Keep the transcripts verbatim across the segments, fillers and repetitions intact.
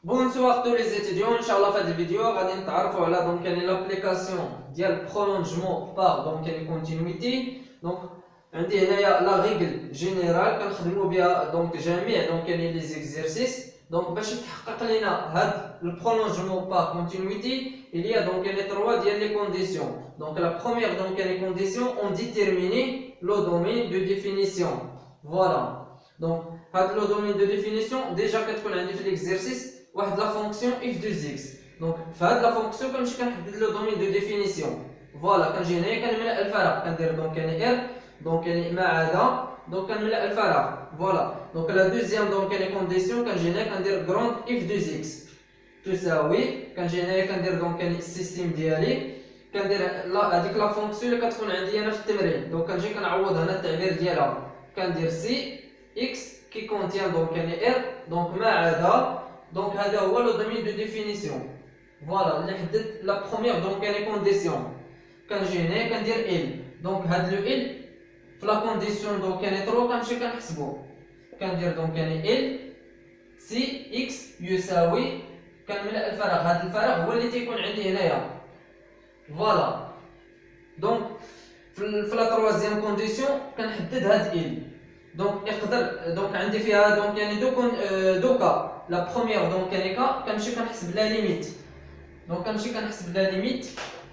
Bonsoir tous les étudiants, Inch'Allah في هذه الفيديو غادي نتعرفوا على دونك يعني لابليكاسيون ديال prolongement par دونك يعني continuité. دونك عندي هنايا لا ريغل جينيرال كنخدموا بها دونك جميع دونك يعني لي زيكزيرسيس. دونك باش يتحقق لنا هاد البرولونجمون par continuité il y a donc les trois ديال les conditions. Donc la première donc les conditions ont déterminé le domaine de définition. Voilà. Donc هاد le domaine de définition déjà كتكون عندي في l'exercice واحد لا فونكسيون اف دوز اكس. دونك فهاد لا فونكسيون كنمشي كنحدد لو دومين دو ديفينيسيون. فوالا كنجي هنايا كنملأ الفراغ كندير دونك يعني ار دونك يعني ما عدا دونك كنملأ الفراغ. فوالا دونك لا دوزيام دونك يعني كونديسيون كنجي هنايا كندير غروند اف دوز اكس تساوي كنجي هنايا كندير دونك يعني السيستيم ديالي كندير لا هذيك لا فونكسيون اللي كتكون عندي انا في التمرين. دونك كنجي كنعوض هنا التعبير ديالها كندير سي اكس كي كونتيان دونك يعني ار دونك ما عدا دونك هذا هو لو دومين دو ديفينيسيون. فوالا اللي حدد لا بروميير دونك يعني كونديسيون كنجي هنا كندير ال. دونك هاد لو ال في لا كونديسيون دونك يعني ترو كنمشي كنحسبو كندير دونك يعني ال سي اكس يساوي كنملأ الفراغ. هاد الفراغ هو اللي تيكون عندي هنايا. فوالا دونك في لا تروازيام كونديسيون كنحدد هاد ال. دونك يقدر دونك عندي فيها دونك يعني دو كون دو كا. لا بروميير دونك يعني كا كنمشي كنحسب لا ليميت. دونك كنمشي كنحسب لا ليميت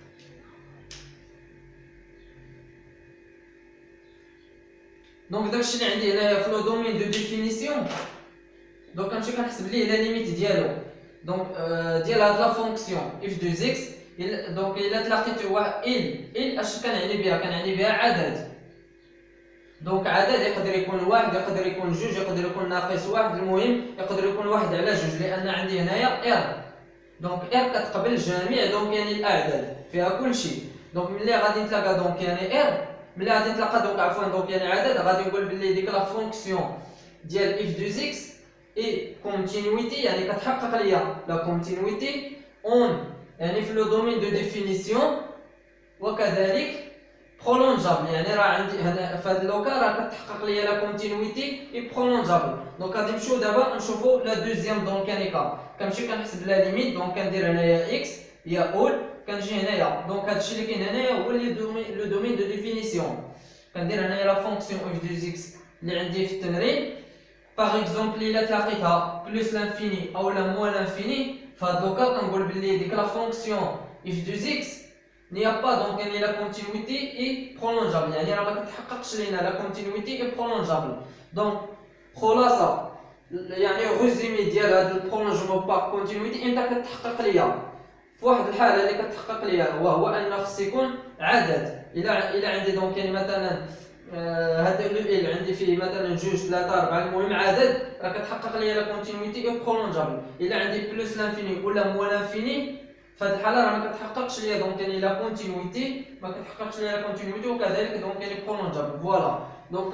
دونك داكشي اللي عندي هنايا في لو دومين دو ديفينيسيون. دونك كنمشي كنحسب ليه لا ليميت ديالو دونك ديال هاد لا فونكسيون اف دوز اكس. دونك الا تلاقيت واحد ال ال اش كنعني بها كنعني بها عدد. دونك عدد يقدر يكون واحد يقدر يكون جوج يقدر يكون ناقص واحد. المهم يقدر يكون واحد على جوج لان عندي هنايا ار. دونك ار كتقبل جميع دونك يعني الاعداد فيها كل شيء. دونك ملي غادي نتلاقى دونك يعني ار ملي غادي نتلاقى دونك عفوا دونك يعني عدد غادي نقول بلي ديك لا فونكسيون ديال اف دوز اكس اي كونتينيويتي يعني كتحقق ليا لا كونتينيويتي اون يعني في لو دومين دو ديفينيسيون وكذلك برولونجابل يعني راه عندي هنا في هذا اللوكا راه كتحقق ليا لا كونتينيويتي اي برولونجابل. دونك غادي نمشيو دابا نشوفوا لا دوزيام دونك يعني كا كنمشي كنحسب لا ليميت. دونك كندير هنايا اكس هي اول كنجي هنايا دونك هادشي اللي كاين هنايا هو اللي لو دومين دو ديفينيسيون. كندير هنايا لا فونكسيون اف دوز اكس اللي عندي في التمرين باغ اكزومبل الا تلاقيتها بلوس لانفيني او لا موان لانفيني فهاد لوكا كنقول بلي ديك لا فونكسيون اف دوز اكس n'y a pas donc يعني la continuité est prolongeable يعني راه ما كتحققش لينا la continuité est prolongeable. دونك خلاصه يعني ريزومي ديال هذا البرولونجمون باغ كونتينيتي امتى كتحقق ليا في واحد الحاله اللي كتحقق ليا وهو ان خص يكون عدد. الى الى عندي دونك يعني مثلا هذا لو ال عندي فيه مثلا جوج ثلاثه اربعه المهم عدد راه كتحقق ليا لا كونتينيتي اي برولونجابل. الى عندي بلوس لانفيني ولا موان لانفيني في هذه الحاله راه ما كتحققش ليا دونك يعني لا كونتينيتي ما كتحققش ليا لا كونتينيتي وكذلك دونك يعني برولونجابل. فوالا دونك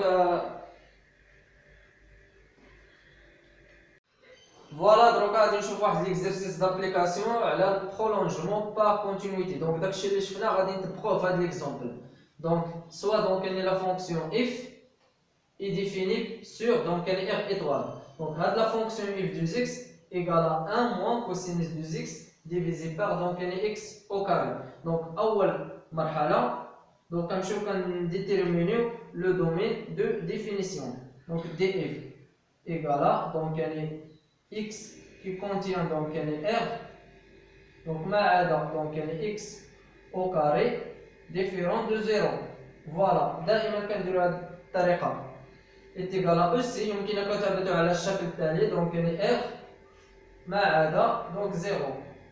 فوالا دروك غادي نشوف واحد ليكزرسيس دابليكاسيون على البرولونجمون باغ كونتينيتي. دونك داكشي اللي شفنا غادي نطبقوه في هذا ليكزامبل. دونك سوا دونك يعني لا فونكسيون اف اي ديفيني سور دونك يعني ار ايطوال. دونك هاد لا فونكسيون اف دوز اكس ايكال واحد موان كوسينوس دوز اكس divisé par donc x au carré. Donc أول مرحلة donc كنمشيو كنديتيرمينيو لو دومين دو ديفينيسيون. donc df égale donc يعني x qui contient donc يعني r donc ما عدا donc يعني x au carré différent de zéro. voilà دائما كنديرو هاد الطريقة est égal aussi يمكنك كتابعتو على الشكل التالي donc يعني r ما عدا donc zéro.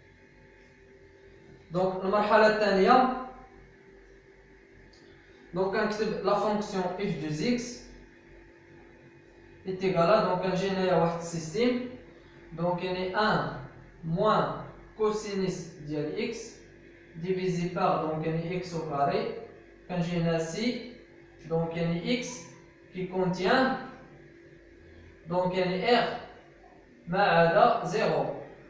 دونك المرحله الثانيه دونك كنكتب لا فونكسيون اف دوز اكس ايتيغالا دونك كنجي هنايا واحد السيستيم دونك يعني واحد موان كوسينوس ديال اكس ديفيزي بار دونك يعني اكس او كاري كنجي هنا سي دونك يعني اكس كي كونتيان دونك يعني ار ما عدا زيرو.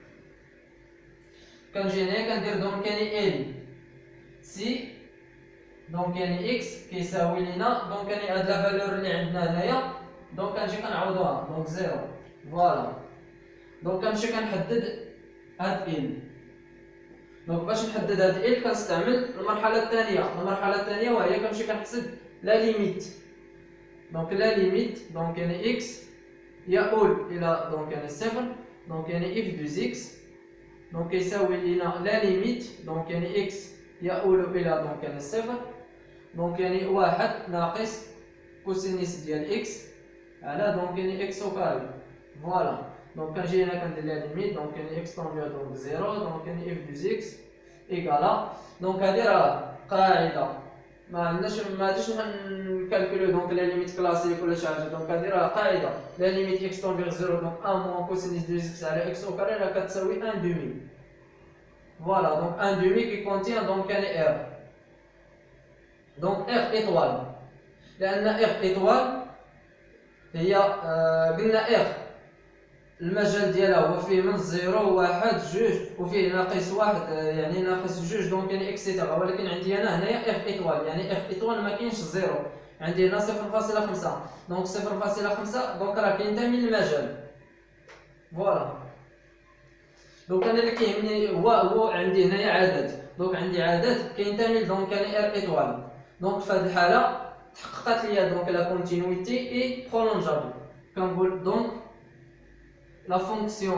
كنجي هنا كندير دونك يعني ال سي دونك يعني اكس كيساوي لينا دونك يعني هاد لا فالور اللي عندنا هنايا دونك كنجي كنعوضوها دونك زيرو. فوالا دونك كنمشي كنحدد هاد ال. دونك باش نحدد هاد ال كنستعمل المرحله الثانيه. المرحله الثانيه وهي كنمشي كنحسب لا ليميت. دونك لا ليميت دونك يعني اكس يؤول الى دونك يعني صفر. دونك يعني اف دو اكس دونك يساوي لنا لا ليميت دونك يعني اكس يؤول الى دونك يعني صفر. دونك يعني واحد ناقص كوسينيس ديال اكس على دونك يعني اكس او كاري. فوالا. دونك كنجي هنا كندير لا ليميت دونك يعني اكس طونفير دونك زيرو دونك يعني اف دو اكس ايكالا. دونك هادي راه قاعده ما عندناش ما غاديش نكالكوليو دونك لا ليميت كلاسيك ولا شي حاجه. دونك هادي راه قاعده لا ليميت اكس طونفير زيرو دونك واحد موان كوسينيس دو اكس على اكس او كاري راه كتساوي واحد دومي. فوالا. دونك واحد دومي كي كونتيان دونك يعني ار. دونك اف ايطوال لان اف ايطوال هي آه قلنا اف المجال ديالها هو فيه من زيرو واحد جوج وفيه ناقص واحد يعني ناقص جوج دونك يعني اكسيتيرا. ولكن عندي انا هنايا اف ايطوال يعني اف ايطوال ما كاينش زيرو. عندي هنا صفر فاصلة خمسة دونك صفر فاصلة خمسة دونك راه كينتمي للمجال. فوالا. دونك انا اللي كيهمني هو هو عندي هنايا عدد. دونك عندي عدد كينتمي دونك يعني ار ايطوال. دونك في هذه الحاله تحققت ليا دونك لا كونتينيتي اي برولونجابل. كنقول دونك la fonction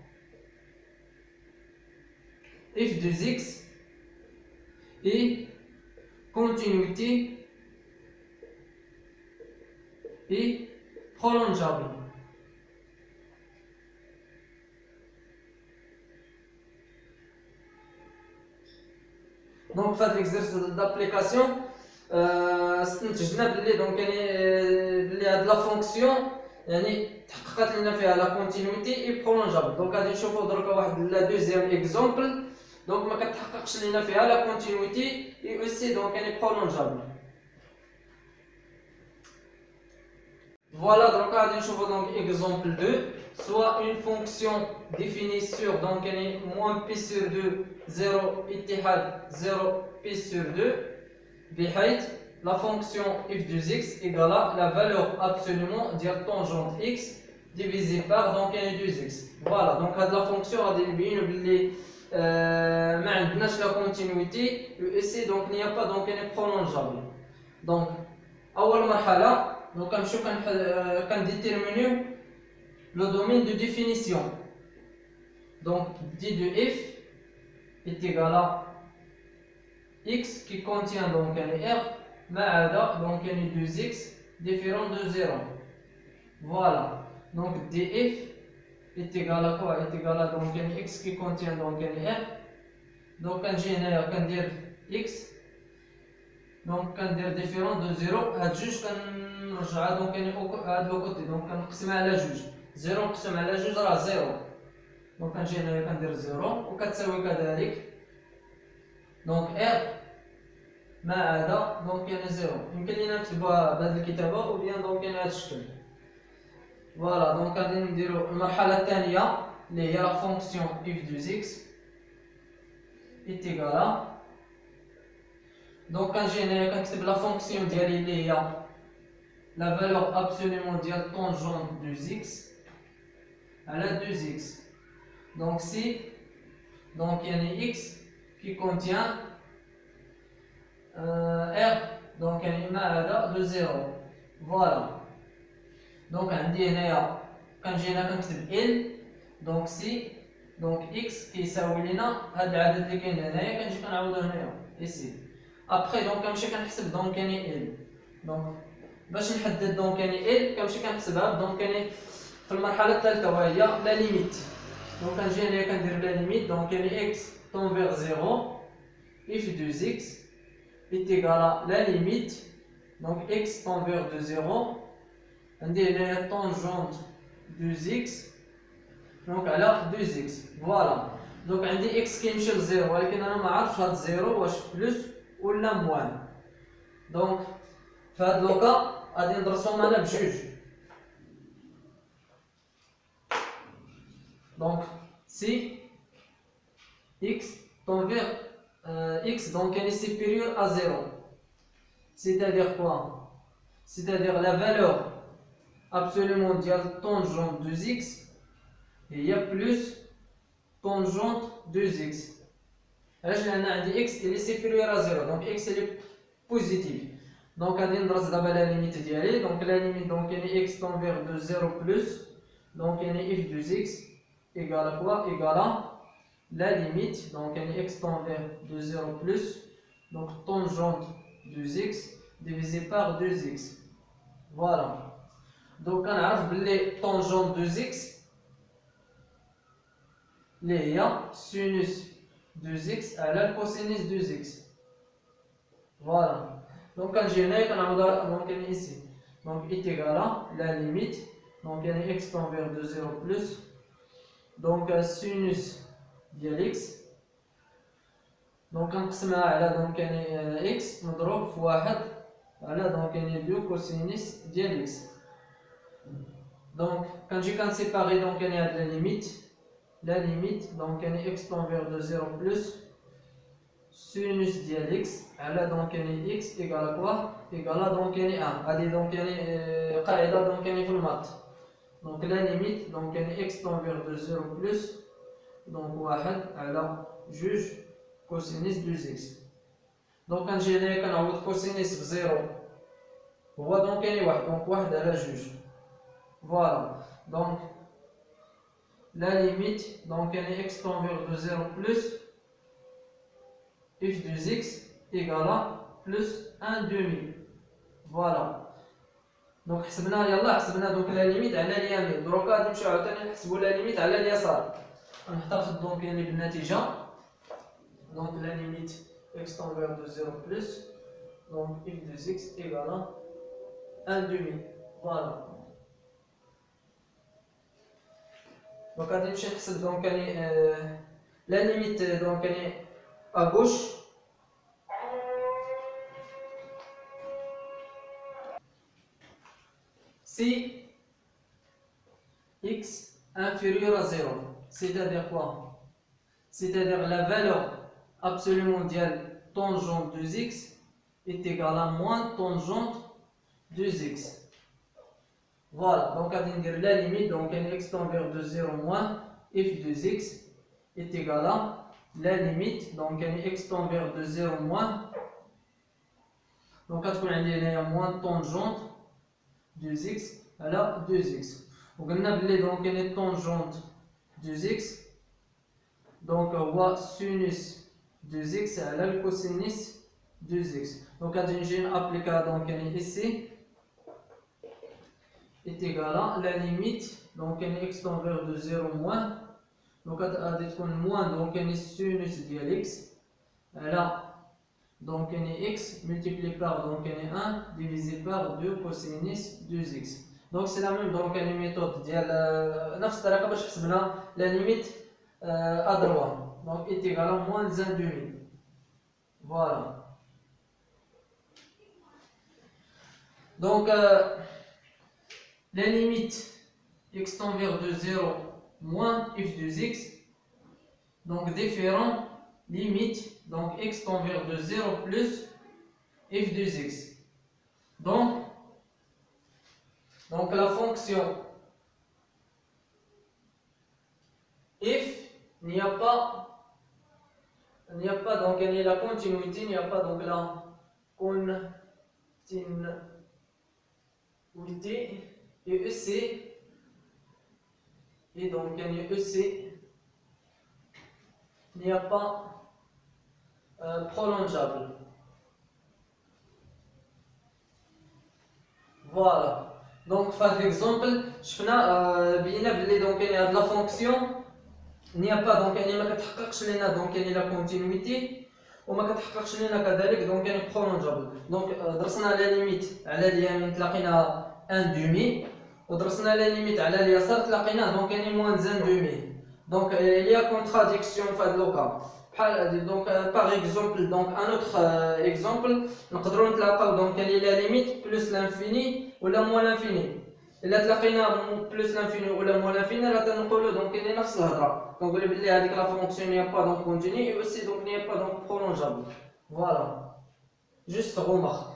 f de x est continuité et prolongeable. Donc, fait l'exercice d'application, استنتجنا بلي دونك يعني بلي هاد لا فونكسيون يعني تحققت لنا فيها لا كونتينيتي اي برولونجابل. دونك غادي نشوفو دركا واحد لا دوزيام اكزومبل دونك ما كتحققش لنا فيها لا كونتينيتي اي اوسي دونك يعني برولونجابل. فوالا. دركا غادي نشوفو دونك اكزومبل deux soit une fonction définie sur donc يعني moins p sur deux zéro اتحاد zéro p sur deux بحيث la fonction f de x égale la valeur absolument de tangente x divisé par donc يعني deux x. Voilà. Donc هاد la fonction غادي نبينو بلي ما عندناش la continuité et ici donc il n'y a pas donc يعني prolongeable. Donc أول مرحلة donc كنمشيو كنديتيرمينيو le domaine de définition. Donc d de f est égal à x qui contient donc un r ما عدا donc يعني deux x différent de zéro. Voilà. Donc df est égal à quoi? Est égal à donc يعني x qui contient donc يعني r. Donc كنجي هنايا كندير x donc كندير différent de zéro. هاد جوج كنرجعها donc يعني هاد لو كوتي donc كنقسمها على جوج. زيرو نقسم على جوج راه زيرو. دونك كنجي هنايا كندير زيرو وكتساوي كذلك دونك r ما عدا دونك يعني زيرو. يمكن لينا نكتبوها بهذه الكتابه و بيان دونك يعني هذا الشكل. فوالا. دونك غادي نديرو المرحله الثانيه اللي هي لا فونكسيون f de x est égal à دونك كنجي هنايا كنكتب لا فونكسيون ديالي اللي هي لا فالور ابسوليومون ديال طونجونت دو x على deux x. Donc si donc il y a une x qui contient euh, r donc il y a de zéro. Voilà. Donc عندي هنايا كنجي هنا كنكتب l donc si donc x كيساوي لنا هاد العدد اللي كاين هنايا كنجي كنعوضو هنايا ici. Après donc كنمشي كنحسب donc يعني l. donc باش نحدد donc يعني l كنمشي كنحسبها donc يعني في المرحله الثالثه وهي لا ليميت. دونك كنجي هنايا كندير لا ليميت دونك يعني اكس طون فيغ زيرو اف دو اكس est égal à la limite donc x tend vers de zéro عندي هنايا tangente deux x donc على deux x. فوالا. دونك عندي x كيمشي لزيرو ولكن انا ما عرفتش هاد زيرو واش بلس ولا موان. دونك في هاد لوكا غادي ندرسهم انا بجوج. Donc si x tend vers euh, x donc est supérieur à zéro, c'est-à-dire quoi? C'est-à-dire la valeur absolument de tangente de x هي بلس طونجونت deux x. علاش؟ لان عندي x اللي سيبيريور ا زيرو، دونك x اللي بوزيتيف. دونك غادي ندرس دابا لا ليميت ديالي. دونك لا ليميت دونك يعني x tend vers de zéro plus donc يعني f deux x égale quoi égale la limite donc يعني x tend vers de zéro plus donc tangente deux x divisé par deux x. Voilà. Donc كنعرف بلي tangente deux x اللي هي sinus deux x على cosinus deux x. Voilà. Donc quand j'ai né, quand on a donc ici, donc est égal à la limite, donc il y a x tend vers de zéro plus, donc sinus de x, donc on قسمها على donc x مضروب في واحد على donc deux cosinus de x. Donc quand j'ai quand séparer donc il y a la limite, la limite donc x tend vers de zéro plus sinus ديال x على دونك يعني x ايكال كوا ايكال دونك يعني واحد. هادي دونك يعني قاعده دونك يعني في المات. دونك لا ليميت دونك يعني x tend vers de zéro plus دونك واحد على جوج كوسينيس deux x. دونك كنجي هنايا كنعوض كوسينيس بزيرو هو دونك يعني واحد، دونك واحد على جوج. فوالا. دونك لا ليميت دونك يعني x tend vers de zéro plus f deux x égale à plus un demi. Voilà. Donc حسبنا يلا حسبنا دونك لا ليميت على اليمين. دروكا غادي نمشيو عاوتاني نحسبوا لا ليميت على اليسار. غنحتفظ دونك يعني بالنتيجة. دونك لا ليميت x tend vers de zéro plus donc f deux x égale à un demi. Voilà. Donc غادي نمشي نحسب دونك يعني لا ليميت دونك يعني à gauche. Si x inférieur à zéro, c'est-à-dire quoi? C'est-à-dire la valeur absolument de tangente deux x est égale à moins tangente deux x. Voilà, donc on va dire la limite, donc x tend vers de zéro moins f deux x est égale à la limite, donc x tend vers de zéro moins, donc on a moins tangente deux x à la deux x. Donc on a donc une tangente deux x, donc on voit sinus deux x à la cosinus deux x. Donc on a appliqué donc ici est égal à la limite, donc x tend vers de zéro moins. Donc غادي تكون moins donc يعني sinus ديال x على donc يعني x multiplié par donc يعني un divisé par deux cosinus deux x. Donc c'est la même donc يعني méthode ديال نفس الطريقة باش حسبنا la limite à droite. Donc est égal à moins un demi. Voilà. Donc euh, la limite x tend vers de zéro moins f deux x, donc différent limite donc x tend vers de zéro plus f deux x. Donc, donc la fonction f n'y a pas il n'y a pas donc il y a la continuité, il n'y a pas donc la continuité et ec et donc il y a ec il n'y a pas euh, prolongeable. Voilà. Donc par exemple شفنا بينا بلي donc يعني هاد لا فونكسيون il n'y a pas donc يعني ما كتحققش لنا donc يعني لا كونتينيتي وما كتحققش لنا كذلك donc يعني prolongeable. Donc درسنا لا ليميت على اليمين تلاقينا un demi ودرسنا لا ليميت على اليسار تلاقينا donc يعني moins un demi. Donc il y a contradiction في هاد لوكا بحال donc par exemple donc un autre exemple نقدروا نتلاقاو donc يعني لا ليميت بلس لانفيني ولا موان لانفيني. الا تلاقينا بلس لانفيني ولا موان لانفيني راه تنقولوا donc يعني نفس الهضره كنقولوا بلي هذيك لا فونكسيون ني با donc continue et aussi donc n'y a pas donc prolongeable. Voilà, juste remarque.